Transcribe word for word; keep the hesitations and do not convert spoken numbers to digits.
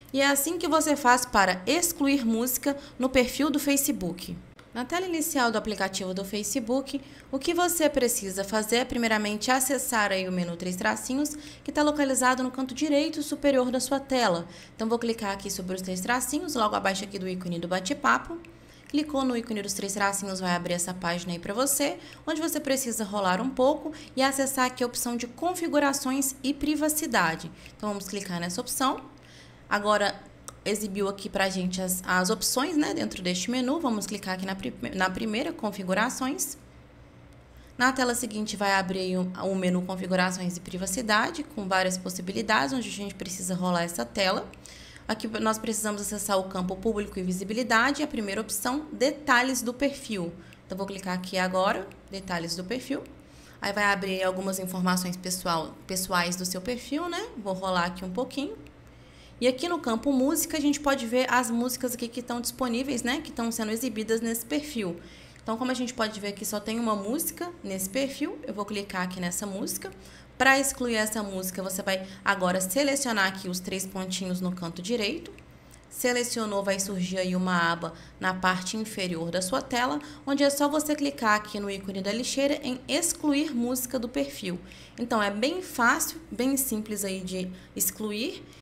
E é assim que você faz para excluir música no perfil do Facebook. Na tela inicial do aplicativo do Facebook, o que você precisa fazer é primeiramente acessar aí o menu três tracinhos, que está localizado no canto direito superior da sua tela. Então vou clicar aqui sobre os três tracinhos, logo abaixo aqui do ícone do bate-papo. Clicou no ícone dos três tracinhos, vai abrir essa página aí para você, onde você precisa rolar um pouco e acessar aqui a opção de configurações e privacidade. Então vamos clicar nessa opção. Agora exibiu aqui para a gente as, as opções, né, dentro deste menu. Vamos clicar aqui na, na primeira, configurações. Na tela seguinte vai abrir o, o menu configurações e privacidade, com várias possibilidades, onde a gente precisa rolar essa tela. Aqui nós precisamos acessar o campo público e visibilidade, e a primeira opção, detalhes do perfil. Então vou clicar aqui agora, detalhes do perfil. Aí vai abrir algumas informações pessoal, pessoais do seu perfil, né? Vou rolar aqui um pouquinho. E aqui no campo música, a gente pode ver as músicas aqui que estão disponíveis, né? Que estão sendo exibidas nesse perfil. Então, como a gente pode ver aqui, só tem uma música nesse perfil. Eu vou clicar aqui nessa música. Para excluir essa música, você vai agora selecionar aqui os três pontinhos no canto direito. Selecionou, vai surgir aí uma aba na parte inferior da sua tela, onde é só você clicar aqui no ícone da lixeira em excluir música do perfil. Então é bem fácil, bem simples aí de excluir